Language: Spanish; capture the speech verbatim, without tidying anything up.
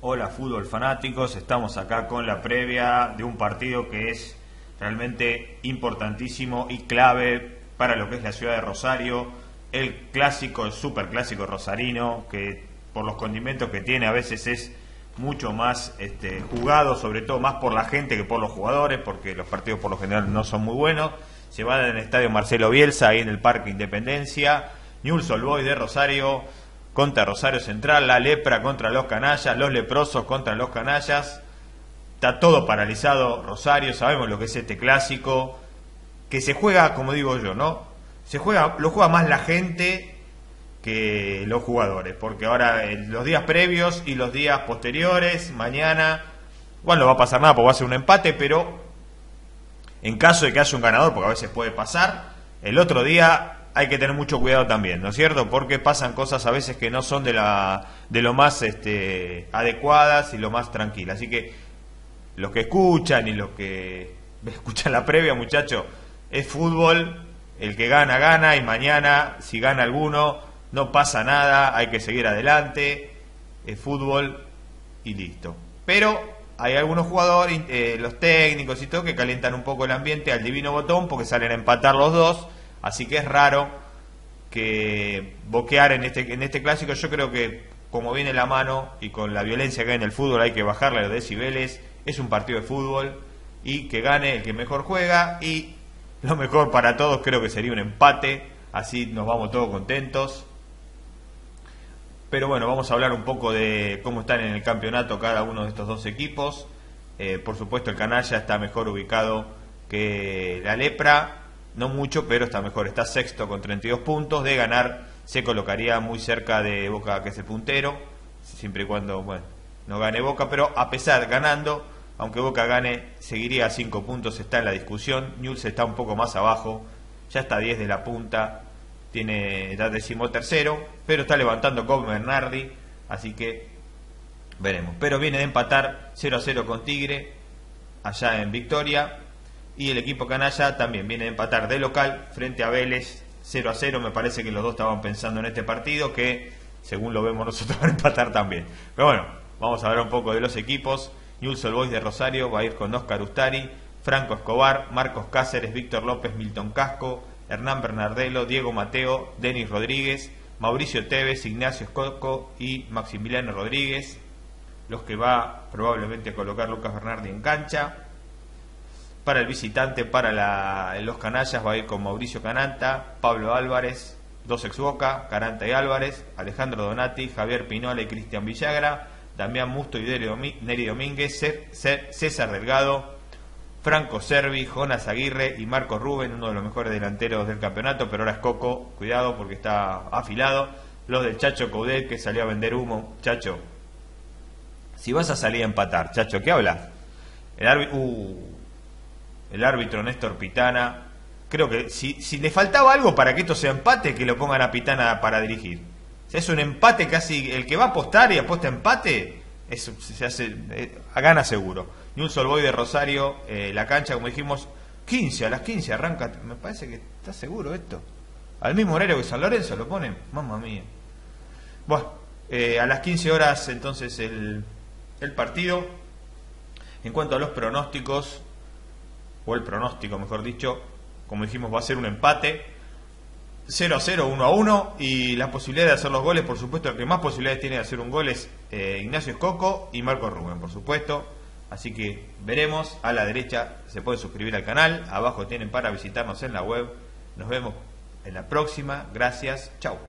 Hola fútbol fanáticos, estamos acá con la previa de un partido que es realmente importantísimo y clave para lo que es la ciudad de Rosario, el clásico, el super clásico rosarino, que por los condimentos que tiene a veces es mucho más este, jugado, sobre todo más por la gente que por los jugadores, porque los partidos por lo general no son muy buenos. Se va en el estadio Marcelo Bielsa, ahí en el Parque Independencia. Newell's Old Boys de Rosario contra Rosario Central, la lepra contra los canallas, los leprosos contra los canallas. Está todo paralizado Rosario, sabemos lo que es este clásico, que se juega, como digo yo, ¿no? Se juega, lo juega más la gente que los jugadores, porque ahora eh, los días previos y los días posteriores, mañana, bueno, no va a pasar nada porque va a ser un empate, pero en caso de que haya un ganador, porque a veces puede pasar, el otro día hay que tener mucho cuidado también, ¿no es cierto? Porque pasan cosas a veces que no son de la de lo más este, adecuadas y lo más tranquilas. Así que los que escuchan y los que escuchan la previa, muchachos, es fútbol, el que gana, gana, y mañana, si gana alguno, no pasa nada, hay que seguir adelante, es fútbol y listo. Pero hay algunos jugadores, eh, los técnicos y todo, que calientan un poco el ambiente al divino botón porque salen a empatar los dos. Así que es raro que boquear en este, en este clásico. Yo creo que como viene la mano y con la violencia que hay en el fútbol hay que bajarle a los decibeles. Es un partido de fútbol y que gane el que mejor juega, y lo mejor para todos creo que sería un empate, así nos vamos todos contentos. Pero bueno, vamos a hablar un poco de cómo están en el campeonato cada uno de estos dos equipos. Eh, por supuesto el canalla está mejor ubicado que la lepra. No mucho, pero está mejor. Está sexto con treinta y dos puntos. De ganar, se colocaría muy cerca de Boca, que es el puntero. Siempre y cuando, bueno, no gane Boca. Pero a pesar, ganando, aunque Boca gane, seguiría a cinco puntos. Está en la discusión. Newell's está un poco más abajo. Ya está a diez de la punta. Tiene ya decimotercero. Pero está levantando con Bernardi. Así que veremos. Pero viene de empatar cero a cero con Tigre, allá en Victoria. Y el equipo canalla también viene a empatar de local frente a Vélez cero a cero. Me parece que los dos estaban pensando en este partido, que según lo vemos nosotros van a empatar también. Pero bueno, vamos a hablar un poco de los equipos. Newell's Old Boys de Rosario va a ir con Oscar Ustari, Franco Escobar, Marcos Cáceres, Víctor López, Milton Casco, Hernán Bernardelo, Diego Mateo, Denis Rodríguez, Mauricio Tevez, Ignacio Escoco y Maximiliano Rodríguez. Los que va probablemente a colocar Lucas Bernardi en cancha. Para el visitante, para la, los canallas, va a ir con Mauricio Cananta, Pablo Álvarez, dos ex Boca, Cananta y Álvarez, Alejandro Donati, Javier Pinola y Cristian Villagra, Damián Musto y Neri Domínguez, César Delgado, Franco Servi, Jonas Aguirre y Marcos Rubén, uno de los mejores delanteros del campeonato, pero ahora es Coco, cuidado porque está afilado. Los del Chacho Coudet, que salió a vender humo. Chacho, si vas a salir a empatar, Chacho, ¿qué hablas? El árbitro... Uh, El árbitro Néstor Pitana, creo que si, si le faltaba algo para que esto sea empate, que lo pongan a Pitana para dirigir. Si es un empate casi, el que va a apostar y apuesta empate, eso se hace, eh, gana seguro. Newell's Old Boys de Rosario, eh, la cancha, como dijimos, quince, a las quince arranca, me parece que está seguro esto. Al mismo horario que San Lorenzo lo ponen, mamma mía. Bueno, eh, a las quince horas entonces el, el partido. En cuanto a los pronósticos, o el pronóstico mejor dicho, como dijimos, va a ser un empate cero a cero, uno a uno, y la posibilidad de hacer los goles, por supuesto, el que más posibilidades tiene de hacer un gol es eh, Ignacio Escoco y Marcos Rubén, por supuesto. Así que veremos. A la derecha se puede suscribir al canal, abajo tienen para visitarnos en la web. Nos vemos en la próxima, gracias, chau.